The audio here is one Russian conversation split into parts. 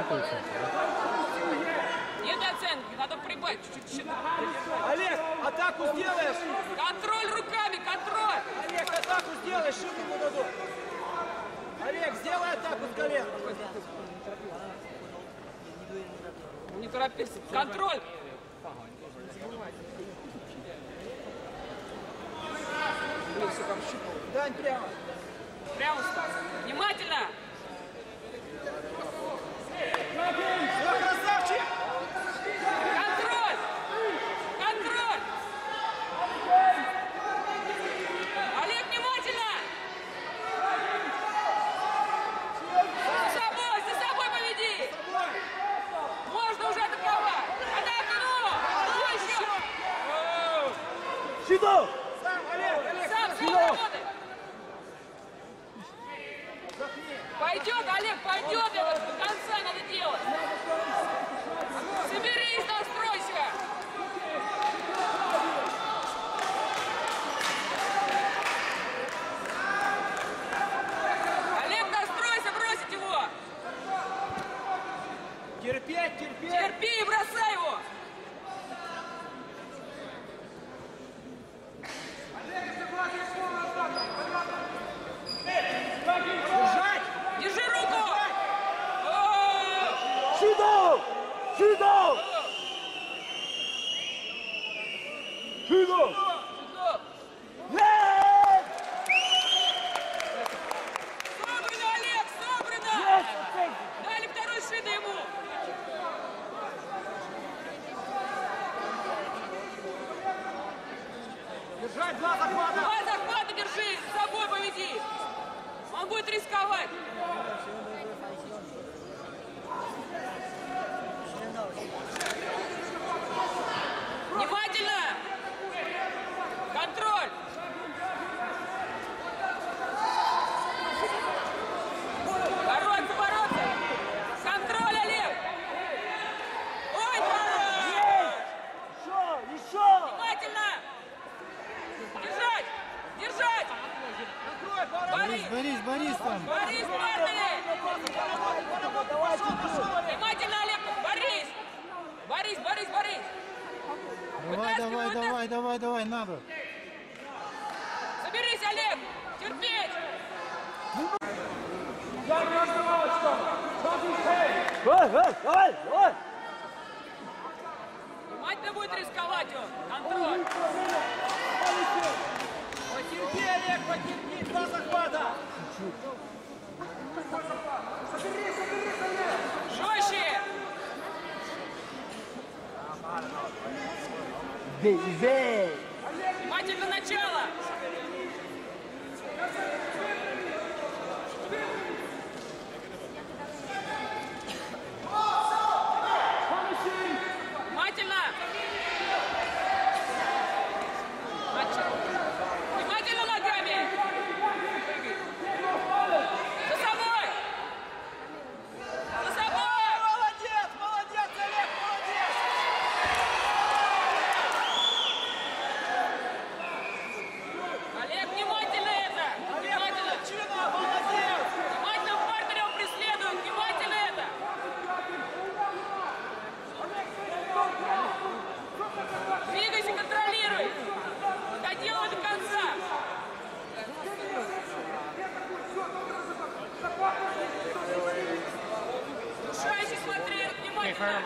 находится. Нет оценки, надо прибавить чуть-чуть. Олег, атаку сделаешь? Контроль руками, контроль! Олег, атаку сделаешь, шут ему дадут. Олег, сделай атаку с колен. Не торопись. Контроль! Дань прямо. Прямо встать. Внимательно! Все, красавчик! Контроль! Контроль! Олег, внимательно! За собой поведи! Можно уже атаковать! Атака, ну! Еще! Сюда! Сам, Олег, Сам работай! Пойдет, Олег, пойдет! Это до конца надо делать! Соберись, настройся! Олег, настройся, бросить его! терпеть, терпеть! Терпи и бросай его! Держать! Держи руку! Сюда! Сюда! Сюда! Нет! Собрано, Олег, собрано! Дали второй шида ему! Держать, два захвата! Два захвата держи, с собой поведи! Он будет рисковать! Внимательно! Контроль! Бороться, бороться! Контроль, Олег! Ой, Еще! Еще! внимательно! Держать! Держать! Борис! Борис там! Борис, парни! Давай, чуть-чуть! Внимательно, Олег! Борис! Борис, Борис, Борис! Давай, надо! Соберись, Олег! Терпеть! Давай! Внимательно будет рисковать он! Контроль! Потерпи, Олег, потерпи! Два захвата! Жестче! Бей! Внимательно начало! Внимательно! Внимательно ногами! За собой! За собой! Молодец, молодец, Олег, молодец! Олег, внимательно это! Внимательно! Чина, молодец! Внимательно партнера он преследует! Внимательно это! Двигайся, контролируй! Доделай до конца! Слушайся, смотри, внимательно!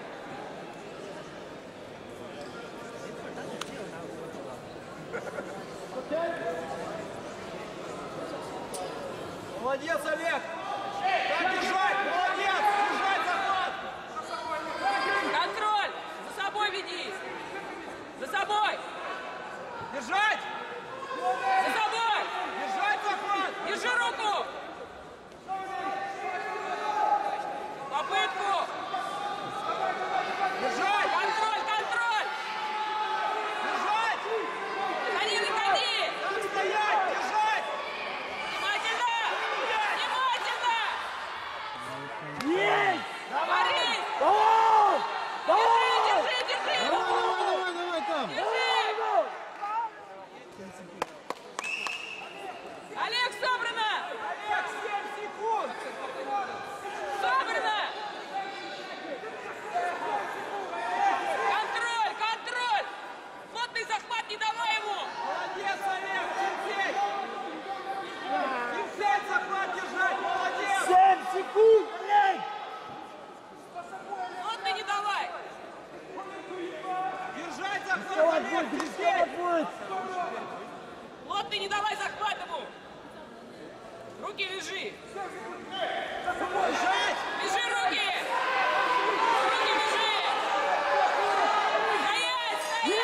Молодец, Олег! Так держать! Молодец! Держать захват! Контроль! За собой веди! За собой! Держать! За собой! Держать захват! Держи руку! Попытку! Держать! Контроль, контроль! Держать! Гони, выходи! Так стоять! Держать! Внимательно! Внимательно! Руки лежи! Бежать! Лежи руки! Руки лежи! Стоять!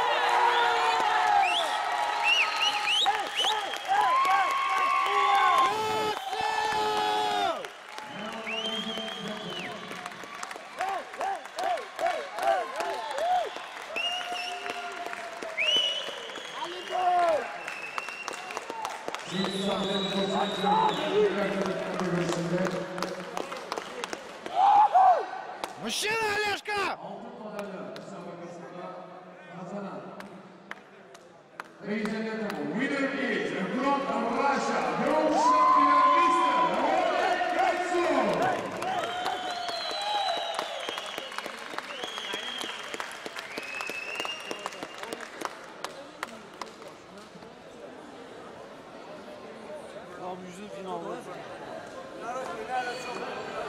Мужчина, Олежка! Ladies and gentlemen, winner is from Russia, world champion Mr. Oleg Katsov. Abi yüzün finalde. Народ, не надо,